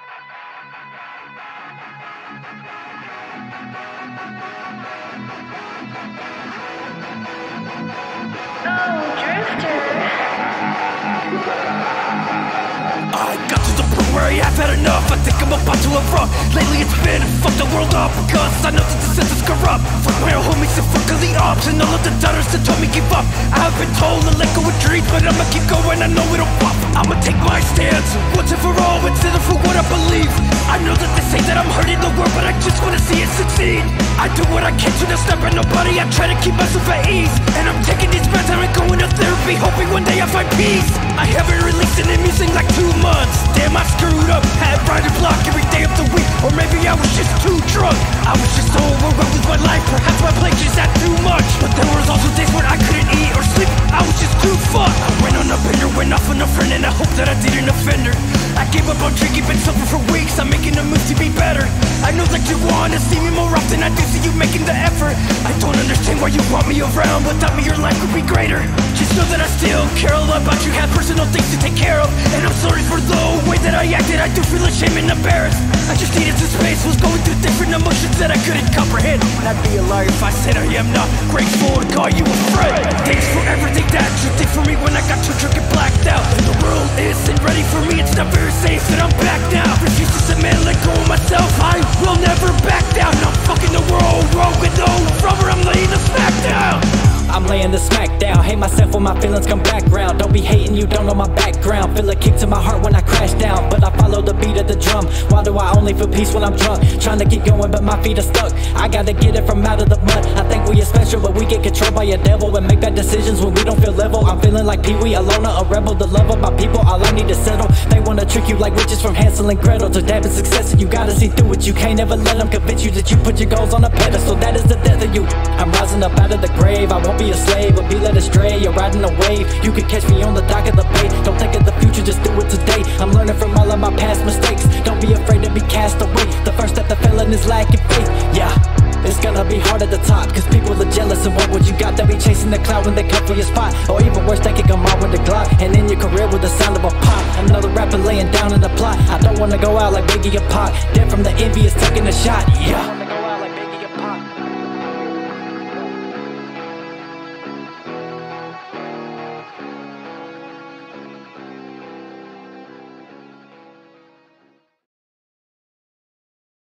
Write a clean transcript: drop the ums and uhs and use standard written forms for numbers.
I got to the point where I have had enough. I think I'm about to erupt. Lately it's been fuck the world up, because I know that the system's corrupt. Fuck my old homies and fuck all the ops and all of the doubters that told me give up. I've been told to let go of dreams, but I'ma keep going, I know it'll pop. I'ma take my stance, once and for all, and stand up for what I believe. I know that they say that I'm hurting the world, but I just wanna see it succeed. I do what I can to not step at nobody, I try to keep myself at ease. And I'm taking these breaths, I'm going to therapy, hoping one day I find peace. I haven't released any music like 2 months. Damn, I screwed up, had writer's block every day of the week. Or maybe I was just too drunk, I was just so overwhelmed with my life. Perhaps my plate just had too much, but there was also days when I couldn't eat or sleep, I was just too fucked. I went on a bender, went off on a friend, and I hope that I didn't offend her. I gave up on drinking, been sober for weeks, I'm making a move to be better. I know that you wanna see me more often, I do see you making the effort. I don't understand why you want me around, without me your life would be greater. Just know that I still care a lot about you, have personal things to take care of. And I'm sorry for the way that I acted, I do feel ashamed and embarrassed. I just needed some space, was going through different emotions that I couldn't comprehend. I'd be a liar if I said I am not grateful to call you a friend. Thanks for everything that you did for me when I got too drunk and blacked out. And the world isn't ready for me, it's not very safe that I'm back now. Refuse to submit, let go of myself, I will never back down. I'm fucking the world wrong with no rubber, I'm laying the smack down. I'm laying the smack down, hate myself when my feelings come back round. Don't be hating, you don't know my background. Feel a kick to my heart when I crash down, but I follow the beat of the drum. Why do I only feel peace when I'm drunk? Trying to keep going but my feet are stuck, I gotta get it from out of the mud. I think we are special but we get controlled by a devil, and make bad decisions when we don't feel level. I'm feeling like Pee-wee, a loner, a rebel, the love of my people, all I need to settle. They wanna trick you like witches from Hansel and Gretel to dab at success, and you gotta see through it. You can't ever let them convince you that you put your goals on a pedestal, that is the death of you. I'm rising up out of the grave, I won't be a slave or be led astray. You're riding a wave, you can catch me on the dock of the bay. Don't think of the future, just do it today. I'm learning from all of my past mistakes, don't be afraid to be cast away. The first step to failing is lacking faith, yeah. It's gonna be hard at the top, cause people are jealous of what you got. They'll be chasing the cloud when they come for your spot, or even worse, they can come out with a Glock and end your career with the sound of a pop. Another rapper laying down in the plot, I don't wanna go out like Biggie or Pac, dead from the envious taking a shot, yeah.